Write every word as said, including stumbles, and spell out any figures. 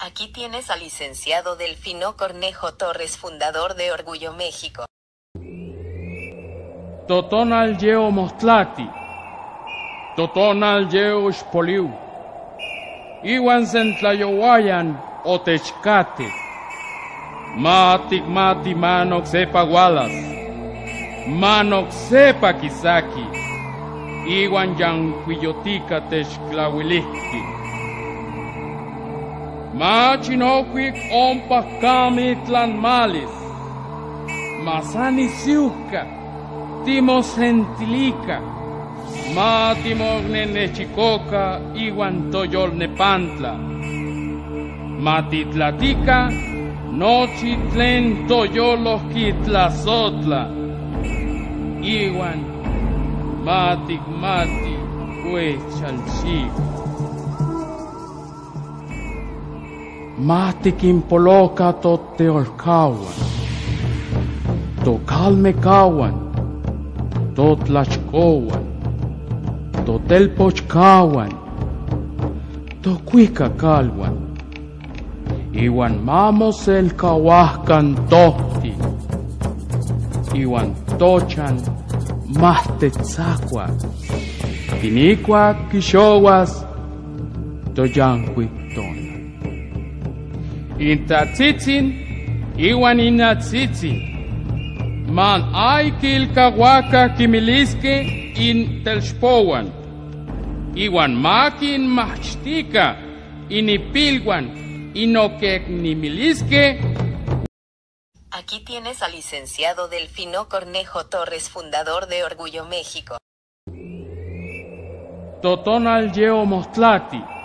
Aquí tienes al licenciado Delfino Cornejo Torres, fundador de Orgullo México. Totonal yeo Mostlati, Totonal yeo Xpoliu, Iwan Sentlayowayan Otechcate, Matic Mati Manok Sepa Gualas, Manok Sepa Kisaki, Iwan Yanquillotica Techclawilihki. Machinoquic ompa camitlan malis, Masani siuca, Timos gentilica, Matimogne nechicoca, Iwan toyol nepantla, Matitlatica, Nochitlen toyolos quitlazotla, Iwan matic mati huechalchico. Matic impoloca toteolcawan, tocalmecawan, totlachcowan, totelpochcawan, tocuicacalwan, iwan mamos el cahuascan tohti, iwan tochan mastetzacua, tinicua quixoguas, toyancuicton. Intatzitzin, iwan inatzitzin, man ay kilkahuaca quimilisque in telxpowan, iwan makin machtica, inipilwan, inoquecnimilisque. Aquí tienes al licenciado Delfino Cornejo Torres, fundador de Orgullo México. Totonal yeo Mostlati,